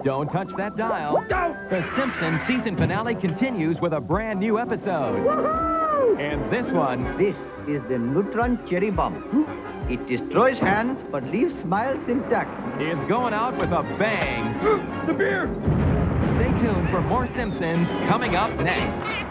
Don't touch that dial. The Simpsons season finale continues with a brand new episode. And this one... This is the neutron cherry bomb. It destroys hands but leaves smiles intact. is going out with a bang. The beer! Stay tuned for more Simpsons coming up next.